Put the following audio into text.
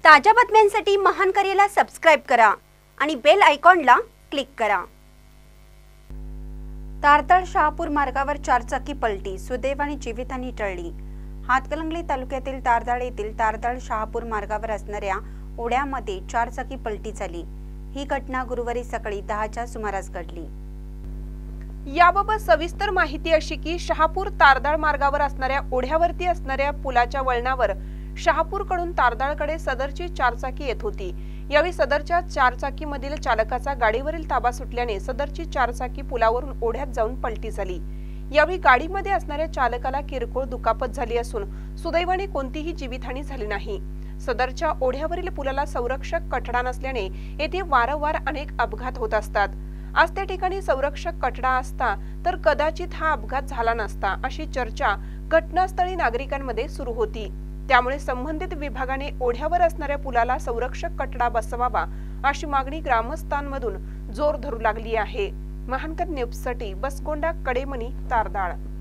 ताज्या बातम्यांसाठी महान करेला सबस्क्राइब करा आणि बेल आयकॉनला क्लिक करा। तारदाळ शहापूर मार्गावर चारचाकी पलटी, सुदैवाने जीवितहानी टळली। हातकणंगले तालुक्यातील तारदाळ येथील तारदाळ शहापूर मार्गावर असणाऱ्या ओढ्यामध्ये चारचाकी पलटी झाली। ही घटना गुरुवारी सकाळी 10च्या सुमारास घडली। याबाबत सविस्तर माहिती अशी की शहापूर तारदाळ मार्गावर असणाऱ्या ओढ्यावरती असणाऱ्या पुलाच्या वळणावर शहापूरकडून तारदाळकडे सदरची चारचाकी येत होती। यावेळी सदरच्या चारचाकीमधील चालकाचा गाडीवरील ताबा सुटल्याने सदरची चारचाकी पुलावरून ओढ्यात जाऊन पलटी झाली। यावेळी गाडीमध्ये असणाऱ्या चालकाला किरकोळ दुखापत झाली असून सुदैवाने कोणतीही जीवितहानी झाली नाही। सदरच्या ओढ्यावरील पुलाला संरक्षक कठडा नसल्याने येथे वारंवार अनेक अपघात होत असतात। आज त्या ठिकाणी संरक्षक कठडा असता तर कदाचित हा अपघात झाला नसता, अशी चर्चा घटनास्थळी नागरिकांमध्ये सुरू होती। त्यामुळे संबंधित विभागाने ओढ्यावर असणाऱ्या पुलाला संरक्षक कठडा बसवावा अशी मागणी ग्रामस्थांमधून जोर धरू लागली आहे। महानकर न्यूजसाठी बसगोंडा कडेमनी, तारदाळ।